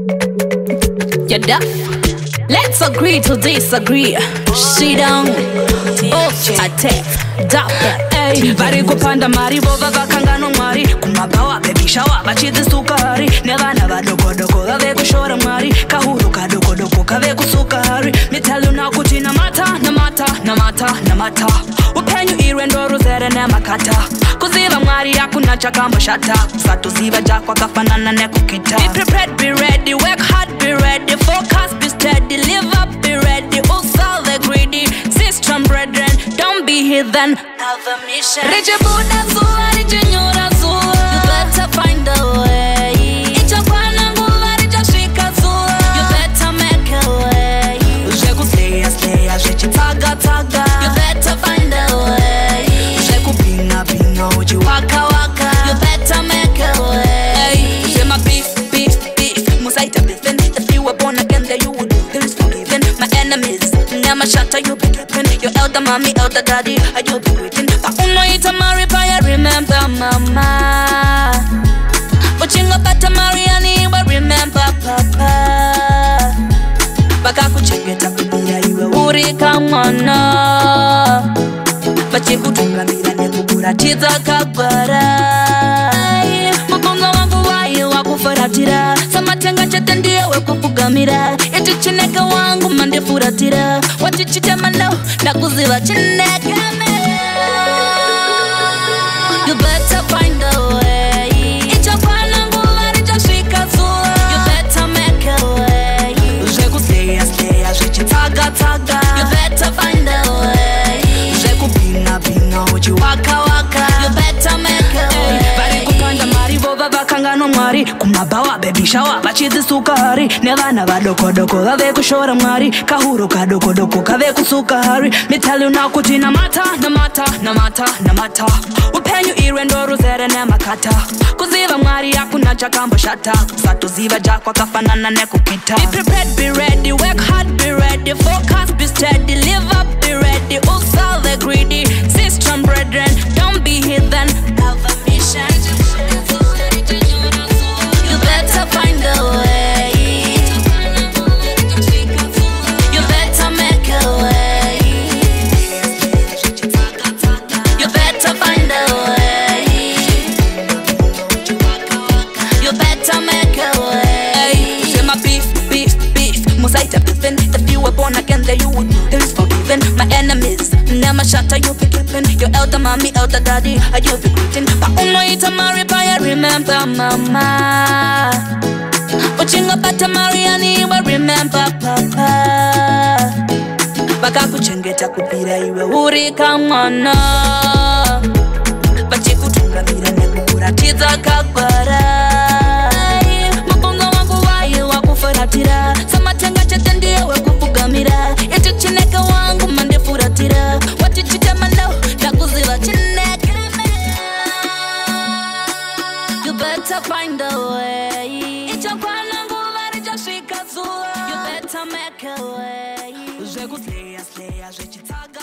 You're deaf. Let's agree to disagree. Sit down. Attack. Vari kupanda mari vova vakangano mwari kumagawa baby shower vachizi sukari nevana vadokodoko vave kushora mwari kahuru kadokodoko kave kusukari me tell you now kuti namata upenyu irwe ndoro zere nemakata kuziva mwari hakuna chakamboshata usatoziva jakwa kafanana nekukita. Be prepared, be ready, work hard, be ready, focus, be steady, live up, be ready, usal the greedy, sister and brethren, don't be heathen, have a mission. Rije buda zuwa, rije nyura zuwa, you better find a way. Icha kwana nguva, rije shika zuwa, you better make a way. Uje kuslaya, slaya, uje taga, you better find a way. Uje kupinga, pinga, uji waka, you better make a way. Uje my beef, musaita beefin. If you were born again, then you would do things forgiven. My enemies, never shatter, you be drippin'. Your elder mommy, elder daddy, you be waiting. But uno ita marry, I remember mama. Uchinga bata Mariani, but remember papa. Baka kuchengeta kubia iwe urika mwana. Bachi kutunga mira nekubura tiza kagbara. Mukonga wangu wae wakufaratira. Samatenga chete ndiye wekufugamira. Eti chineke wangu mande furatira. Wachichitema no, nakuziva chineke. You better find a way. Icha kwana nguva rija shika zuwa. You better make a way. Uje kuslaya, slaya, uje taga. You better find a way. Uje kupinga, pinga, uji waka. You better make a way. Vari kupanda mari vova vakangano mwari kumabawa baby shower vachizi sukari nevana vadokodoko vave kushora mwari kahuru kadokodoko kave kusukari. Me tell you now kuti namata upenyu irwe ndoro zere nemakata kuziva mwari hakuna chakamboshata usatoziva jakwa kafanana nekukita. Be prepared, be ready, work hard, be ready, focus, be steady, live up, be ready, usal the greedy, sister and brethren, don't be heathen, have a mission. You better find a way. You better make a way. You better find a way. You better make a way. Say my beef, musaita beefin'. If you were born again, then you would do things forgiven. My enemies, never shatter, you be drippin'. Your elder mommy, elder daddy, you be greeting. But uno ita marry, I remember mama. Uchinga bata Mariani, I remember papa. Baka kuchengeta kupira iwe urika mwana. Bachi kutunga mira nekubura tiza kagbara. Mukonga wangu wae wakufaratira. Samatenga chete ndiye wekufugamira. Eti chineke wangu mande furatira. Wachichitema no, nakuziva chineke. You better find a way. Icha kwana nguva rija shika zuwa. You better make a way. Uje kuslaya, slaya, uje chitaga.